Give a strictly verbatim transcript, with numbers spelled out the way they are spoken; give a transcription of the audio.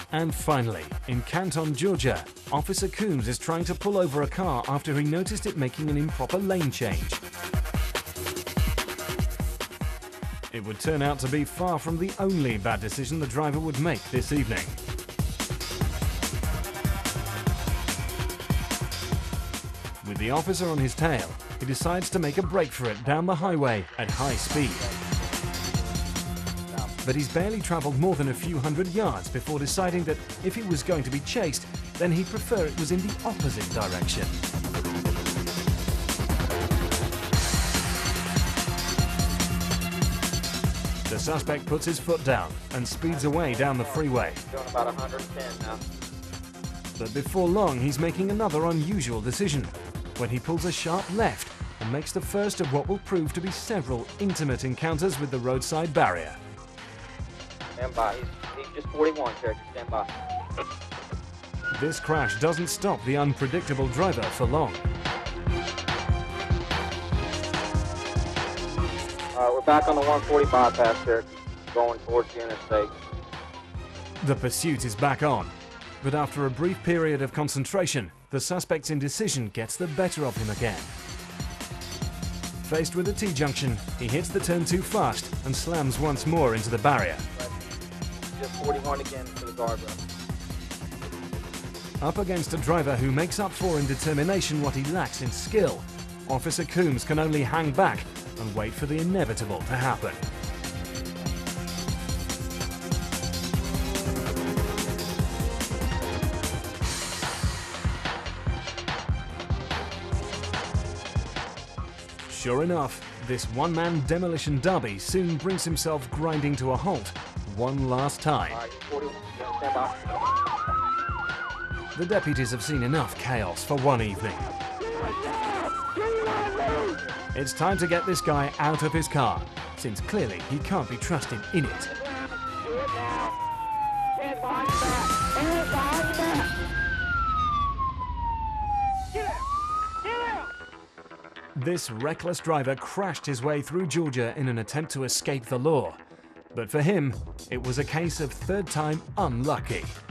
And finally, in Canton, Georgia, Officer Coombs is trying to pull over a car after he noticed it making an improper lane change. It would turn out to be far from the only bad decision the driver would make this evening. With the officer on his tail, he decides to make a break for it down the highway at high speed. But he's barely travelled more than a few hundred yards before deciding that if he was going to be chased, then he'd prefer it was in the opposite direction. The suspect puts his foot down and speeds away down the freeway. Doing about one hundred ten now. But before long, he's making another unusual decision when he pulls a sharp left and makes the first of what will prove to be several intimate encounters with the roadside barrier. Stand by. He's, he's just forty-one, Cherokee. Stand by. This crash doesn't stop the unpredictable driver for long. All right, we're back on the one forty bypass, Cherokee, going towards the interstate. The pursuit is back on, but after a brief period of concentration, the suspect's indecision gets the better of him again. Faced with a T-junction, he hits the turn too fast and slams once more into the barrier. Just forty-one again to the guardrail. Up against a driver who makes up for in determination what he lacks in skill, Officer Coombs can only hang back and wait for the inevitable to happen. Sure enough, this one-man demolition derby soon brings himself grinding to a halt one last time. All right, forty-one. Stand by. The deputies have seen enough chaos for one evening. It's time to get this guy out of his car, since clearly he can't be trusted in it. This reckless driver crashed his way through Georgia in an attempt to escape the law. But for him, it was a case of third time unlucky.